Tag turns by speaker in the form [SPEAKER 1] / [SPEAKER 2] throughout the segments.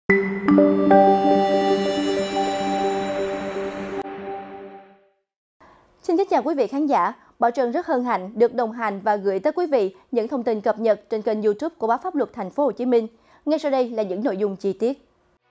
[SPEAKER 1] Xin kính chào quý vị khán giả. Bảo Trân rất hân hạnh được đồng hành và gửi tới quý vị những thông tin cập nhật trên kênh YouTube của Báo Pháp Luật Thành phố Hồ Chí Minh. Ngay sau đây là những nội dung chi tiết.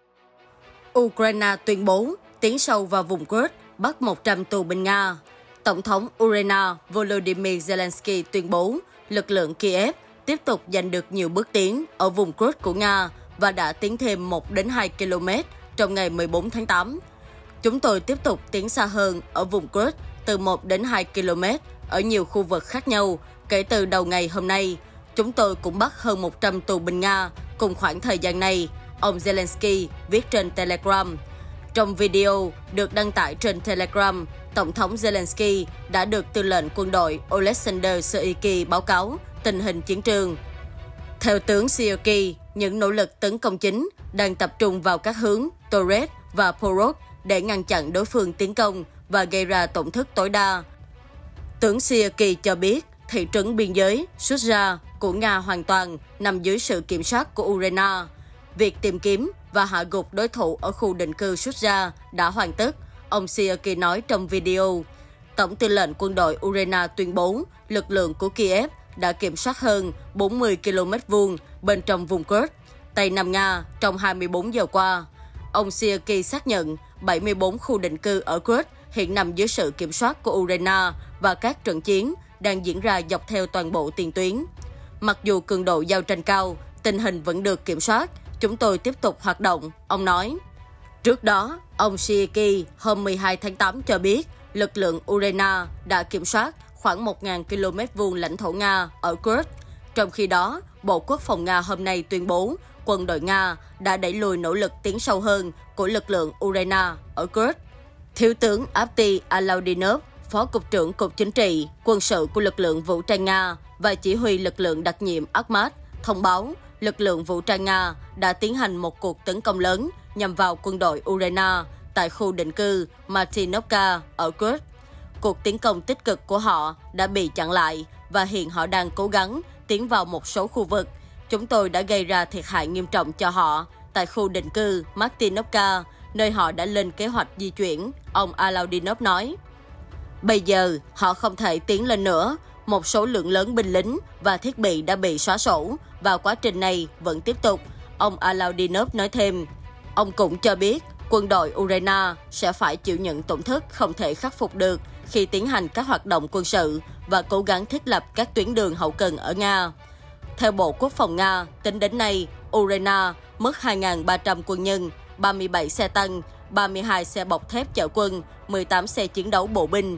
[SPEAKER 2] Ukraine tuyên bố tiến sâu vào vùng Kursk, bắt 100 tù binh Nga. Tổng thống Ukraine Volodymyr Zelensky tuyên bố lực lượng Kiev tiếp tục giành được nhiều bước tiến ở vùng Kursk của Nga và đã tiến thêm 1 đến 2 km trong ngày 14 tháng 8. Chúng tôi tiếp tục tiến xa hơn ở vùng Kursk từ 1 đến 2 km ở nhiều khu vực khác nhau. Kể từ đầu ngày hôm nay, chúng tôi cũng bắt hơn 100 tù binh Nga cùng khoảng thời gian này, ông Zelensky viết trên Telegram. Trong video được đăng tải trên Telegram, Tổng thống Zelensky đã được tư lệnh quân đội Oleksandr Syrskyi báo cáo tình hình chiến trường. Theo tướng Syrskyi, những nỗ lực tấn công chính đang tập trung vào các hướng Torez và Porok để ngăn chặn đối phương tiến công và gây ra tổn thất tối đa. Tướng Syrskyi cho biết thị trấn biên giới Sudzha của Nga hoàn toàn nằm dưới sự kiểm soát của Ukraine. Việc tìm kiếm và hạ gục đối thủ ở khu định cư Sudzha đã hoàn tất, ông Syrskyi nói trong video. Tổng tư lệnh quân đội Ukraine tuyên bố lực lượng của Kiev đã kiểm soát hơn 40 km vuông bên trong vùng Kursk, Tây Nam Nga trong 24 giờ qua. Ông Syrskyi xác nhận 74 khu định cư ở Kursk hiện nằm dưới sự kiểm soát của Ukraine và các trận chiến đang diễn ra dọc theo toàn bộ tiền tuyến. Mặc dù cường độ giao tranh cao, tình hình vẫn được kiểm soát, chúng tôi tiếp tục hoạt động, ông nói. Trước đó, ông Syrskyi hôm 12 tháng 8 cho biết lực lượng Ukraine đã kiểm soát khoảng 1.000 km vuông lãnh thổ Nga ở Kursk. Trong khi đó, Bộ Quốc phòng Nga hôm nay tuyên bố quân đội Nga đã đẩy lùi nỗ lực tiến sâu hơn của lực lượng Ukraine ở Kursk. Thiếu tướng Avdiy Alaudinov, Phó Cục trưởng Cục Chính trị, Quân sự của lực lượng vũ trang Nga và chỉ huy lực lượng đặc nhiệm Akhmat, thông báo lực lượng vũ trang Nga đã tiến hành một cuộc tấn công lớn nhằm vào quân đội Ukraine tại khu định cư Martinovka ở Kursk. Cuộc tiến công tích cực của họ đã bị chặn lại và hiện họ đang cố gắng tiến vào một số khu vực. Chúng tôi đã gây ra thiệt hại nghiêm trọng cho họ tại khu định cư Martinovka, nơi họ đã lên kế hoạch di chuyển, ông Alaudinov nói. Bây giờ, họ không thể tiến lên nữa. Một số lượng lớn binh lính và thiết bị đã bị xóa sổ và quá trình này vẫn tiếp tục, ông Alaudinov nói thêm. Ông cũng cho biết quân đội Ukraine sẽ phải chịu những tổn thất không thể khắc phục được khi tiến hành các hoạt động quân sự và cố gắng thiết lập các tuyến đường hậu cần ở Nga. Theo Bộ Quốc phòng Nga, tính đến nay, Ukraine mất 2.300 quân nhân, 37 xe tăng, 32 xe bọc thép chở quân, 18 xe chiến đấu bộ binh,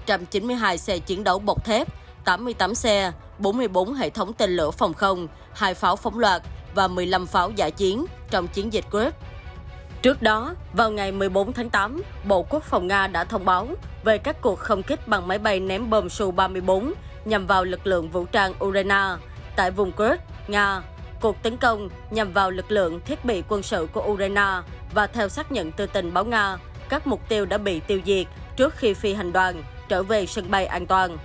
[SPEAKER 2] 192 xe chiến đấu bọc thép, 88 xe, 44 hệ thống tên lửa phòng không, 2 pháo phóng loạt và 15 pháo dã chiến trong chiến dịch Kursk. Trước đó, vào ngày 14 tháng 8, Bộ Quốc phòng Nga đã thông báo về các cuộc không kích bằng máy bay ném bom Su-34 nhằm vào lực lượng vũ trang Ukraine. Tại vùng Kursk, Nga, cuộc tấn công nhằm vào lực lượng thiết bị quân sự của Ukraine và theo xác nhận từ tình báo Nga, các mục tiêu đã bị tiêu diệt trước khi phi hành đoàn trở về sân bay an toàn.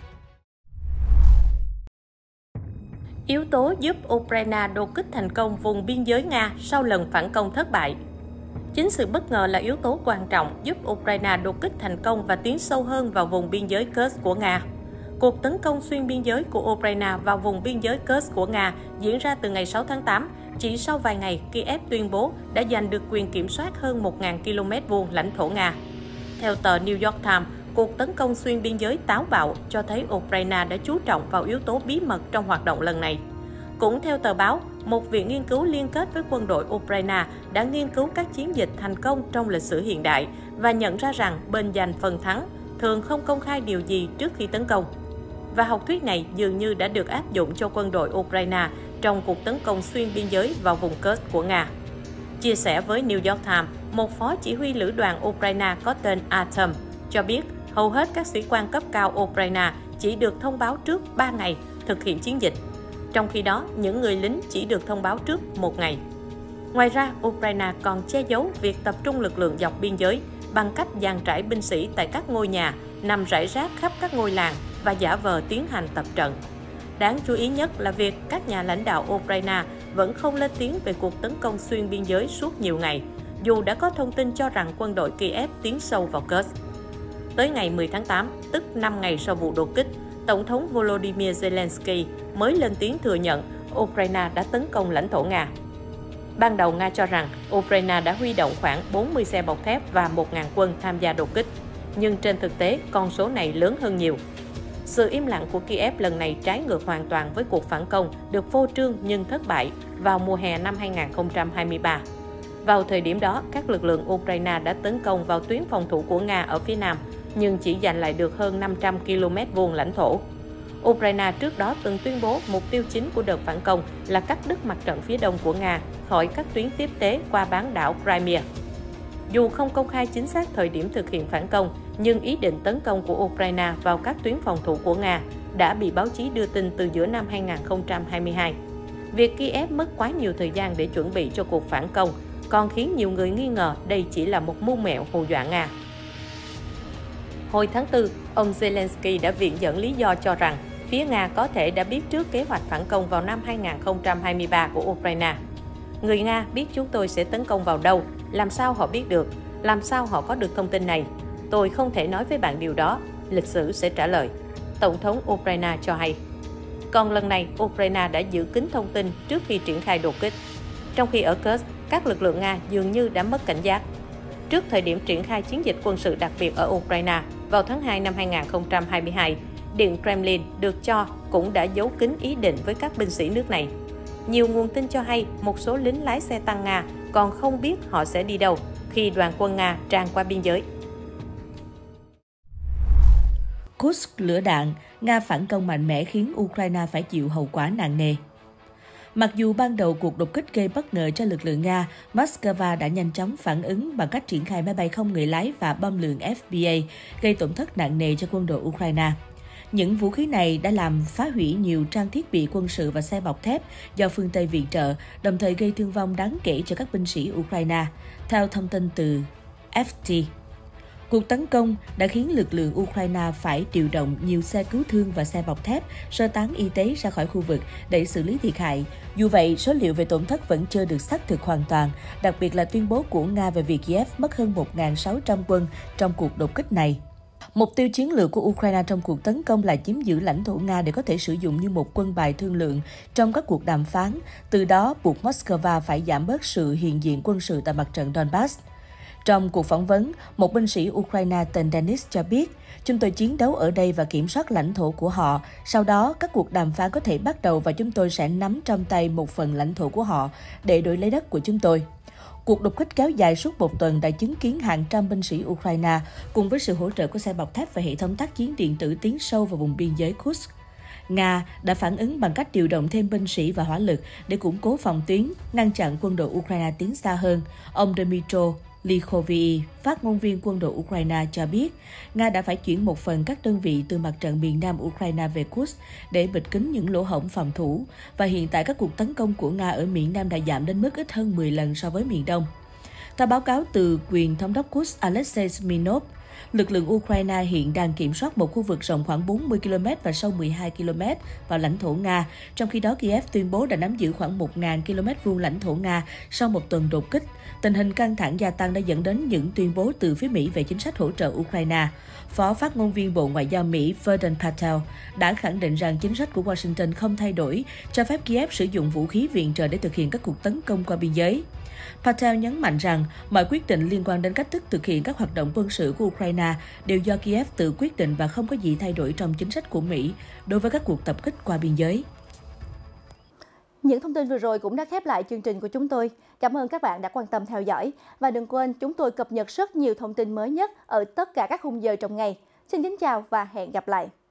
[SPEAKER 3] Yếu tố giúp Ukraine đột kích thành công vùng biên giới Nga sau lần phản công thất bại. Chính sự bất ngờ là yếu tố quan trọng giúp Ukraine đột kích thành công và tiến sâu hơn vào vùng biên giới Kursk của Nga. Cuộc tấn công xuyên biên giới của Ukraine vào vùng biên giới Kursk của Nga diễn ra từ ngày 6 tháng 8. Chỉ sau vài ngày, Kiev tuyên bố đã giành được quyền kiểm soát hơn 1.000 km vuông lãnh thổ Nga. Theo tờ New York Times, cuộc tấn công xuyên biên giới táo bạo cho thấy Ukraine đã chú trọng vào yếu tố bí mật trong hoạt động lần này. Cũng theo tờ báo, một viện nghiên cứu liên kết với quân đội Ukraine đã nghiên cứu các chiến dịch thành công trong lịch sử hiện đại và nhận ra rằng bên giành phần thắng thường không công khai điều gì trước khi tấn công. Và học thuyết này dường như đã được áp dụng cho quân đội Ukraine trong cuộc tấn công xuyên biên giới vào vùng Kursk của Nga. Chia sẻ với New York Times, một phó chỉ huy lữ đoàn Ukraine có tên Artem cho biết hầu hết các sĩ quan cấp cao Ukraine chỉ được thông báo trước 3 ngày thực hiện chiến dịch. Trong khi đó, những người lính chỉ được thông báo trước 1 ngày. Ngoài ra, Ukraine còn che giấu việc tập trung lực lượng dọc biên giới bằng cách dàn trải binh sĩ tại các ngôi nhà nằm rải rác khắp các ngôi làng và giả vờ tiến hành tập trận. Đáng chú ý nhất là việc các nhà lãnh đạo Ukraine vẫn không lên tiếng về cuộc tấn công xuyên biên giới suốt nhiều ngày, dù đã có thông tin cho rằng quân đội Kiev tiến sâu vào Kursk. Tới ngày 10 tháng 8, tức 5 ngày sau vụ đột kích, Tổng thống Volodymyr Zelensky mới lên tiếng thừa nhận Ukraine đã tấn công lãnh thổ Nga. Ban đầu Nga cho rằng Ukraine đã huy động khoảng 40 xe bọc thép và 1.000 quân tham gia đột kích, nhưng trên thực tế con số này lớn hơn nhiều. Sự im lặng của Kiev lần này trái ngược hoàn toàn với cuộc phản công được phô trương nhưng thất bại vào mùa hè năm 2023. Vào thời điểm đó, các lực lượng Ukraine đã tấn công vào tuyến phòng thủ của Nga ở phía nam, nhưng chỉ giành lại được hơn 500 km vuông lãnh thổ. Ukraine trước đó từng tuyên bố mục tiêu chính của đợt phản công là cắt đứt mặt trận phía đông của Nga khỏi các tuyến tiếp tế qua bán đảo Crimea. Dù không công khai chính xác thời điểm thực hiện phản công, nhưng ý định tấn công của Ukraine vào các tuyến phòng thủ của Nga đã bị báo chí đưa tin từ giữa năm 2022. Việc Kiev mất quá nhiều thời gian để chuẩn bị cho cuộc phản công còn khiến nhiều người nghi ngờ đây chỉ là một mưu mẹo hù dọa Nga. Hồi tháng 4, ông Zelensky đã viện dẫn lý do cho rằng phía Nga có thể đã biết trước kế hoạch phản công vào năm 2023 của Ukraine. Người Nga biết chúng tôi sẽ tấn công vào đâu, làm sao họ biết được, làm sao họ có được thông tin này? Tôi không thể nói với bạn điều đó, lịch sử sẽ trả lời. Tổng thống Ukraine cho hay. Còn lần này, Ukraine đã giữ kín thông tin trước khi triển khai đột kích. Trong khi ở Kursk, các lực lượng Nga dường như đã mất cảnh giác. Trước thời điểm triển khai chiến dịch quân sự đặc biệt ở Ukraine vào tháng 2 năm 2022, Điện Kremlin được cho cũng đã giấu kín ý định với các binh sĩ nước này. Nhiều nguồn tin cho hay một số lính lái xe tăng Nga còn không biết họ sẽ đi đâu khi đoàn quân Nga tràn qua biên giới.
[SPEAKER 4] Kursk lửa đạn, Nga phản công mạnh mẽ khiến Ukraine phải chịu hậu quả nặng nề. Mặc dù ban đầu cuộc đột kích gây bất ngờ cho lực lượng Nga, Moscow đã nhanh chóng phản ứng bằng cách triển khai máy bay không người lái và bom lượn FPA, gây tổn thất nặng nề cho quân đội Ukraine. Những vũ khí này đã làm phá hủy nhiều trang thiết bị quân sự và xe bọc thép do phương Tây viện trợ, đồng thời gây thương vong đáng kể cho các binh sĩ Ukraine, theo thông tin từ FT. Cuộc tấn công đã khiến lực lượng Ukraine phải điều động nhiều xe cứu thương và xe bọc thép, sơ tán y tế ra khỏi khu vực để xử lý thiệt hại. Dù vậy, số liệu về tổn thất vẫn chưa được xác thực hoàn toàn, đặc biệt là tuyên bố của Nga về việc Kiev mất hơn 1.600 quân trong cuộc đột kích này. Mục tiêu chiến lược của Ukraine trong cuộc tấn công là chiếm giữ lãnh thổ Nga để có thể sử dụng như một quân bài thương lượng trong các cuộc đàm phán, từ đó buộc Moscow phải giảm bớt sự hiện diện quân sự tại mặt trận Donbass. Trong cuộc phỏng vấn, một binh sĩ Ukraine tên Denis cho biết, chúng tôi chiến đấu ở đây và kiểm soát lãnh thổ của họ. Sau đó, các cuộc đàm phán có thể bắt đầu và chúng tôi sẽ nắm trong tay một phần lãnh thổ của họ để đổi lấy đất của chúng tôi. Cuộc đột kích kéo dài suốt một tuần đã chứng kiến hàng trăm binh sĩ Ukraine cùng với sự hỗ trợ của xe bọc thép và hệ thống tác chiến điện tử tiến sâu vào vùng biên giới Kursk. Nga đã phản ứng bằng cách điều động thêm binh sĩ và hỏa lực để củng cố phòng tuyến, ngăn chặn quân đội Ukraine tiến xa hơn. Ông Dmytro Lychovy, phát ngôn viên quân đội Ukraine cho biết, Nga đã phải chuyển một phần các đơn vị từ mặt trận miền Nam Ukraine về Kursk để bịt kín những lỗ hổng phòng thủ, và hiện tại các cuộc tấn công của Nga ở miền Nam đã giảm đến mức ít hơn 10 lần so với miền Đông. Theo báo cáo từ quyền thống đốc Kursk Alexei Smirnov, lực lượng Ukraine hiện đang kiểm soát một khu vực rộng khoảng 40 km và sâu 12 km vào lãnh thổ Nga, trong khi đó Kiev tuyên bố đã nắm giữ khoảng 1.000 km vuông lãnh thổ Nga sau một tuần đột kích. Tình hình căng thẳng gia tăng đã dẫn đến những tuyên bố từ phía Mỹ về chính sách hỗ trợ Ukraine. Phó phát ngôn viên Bộ Ngoại giao Mỹ Vedant Patel đã khẳng định rằng chính sách của Washington không thay đổi, cho phép Kiev sử dụng vũ khí viện trợ để thực hiện các cuộc tấn công qua biên giới. Patel nhấn mạnh rằng mọi quyết định liên quan đến cách thức thực hiện các hoạt động quân sự của Ukraine đều do Kiev tự quyết định và không có gì thay đổi trong chính sách của Mỹ đối với các cuộc tập kích qua biên giới.
[SPEAKER 1] Những thông tin vừa rồi cũng đã khép lại chương trình của chúng tôi. Cảm ơn các bạn đã quan tâm theo dõi. Và đừng quên, chúng tôi cập nhật rất nhiều thông tin mới nhất ở tất cả các khung giờ trong ngày. Xin kính chào và hẹn gặp lại!